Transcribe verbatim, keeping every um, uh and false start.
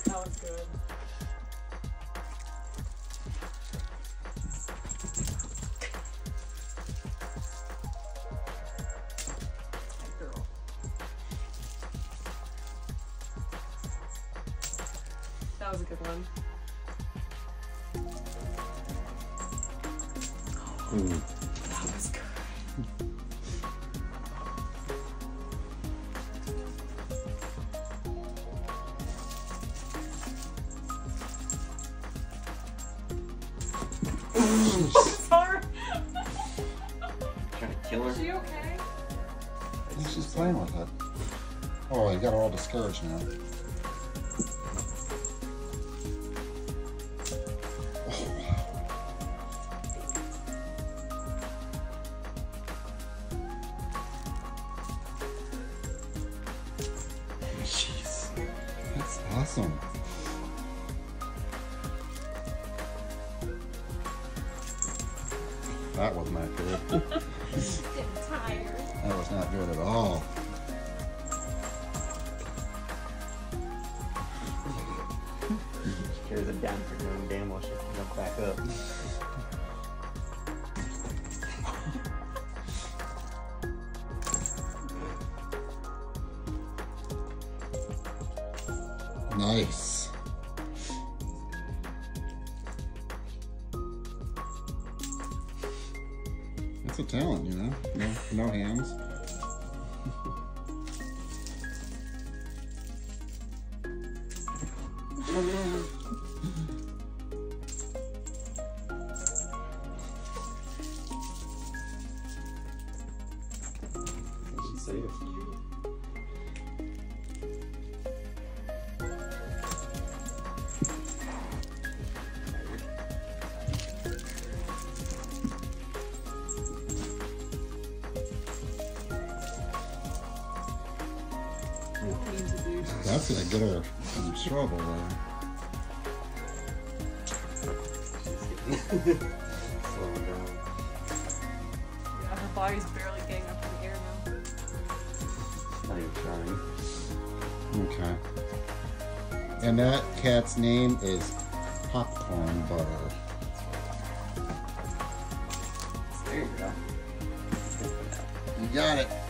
That was good. Girl. That was a good one. Ooh. That was good. Sorry. Trying to kill her? Is she okay? Yeah, she's playing with it. Oh, you got her all discouraged now. Oh, wow. Jeez. That's awesome. That was not good. Getting tired. That was not good at all. She carries it down for doing damn well she has to jump back up. Nice. It's a talent, you know? No, no hands. She's safe. That's gonna get her in trouble there. Slowing down. Yeah, her body's barely getting up in the air now. Not even trying. Okay. And that cat's name is Popcorn Butter. There you go. You got it.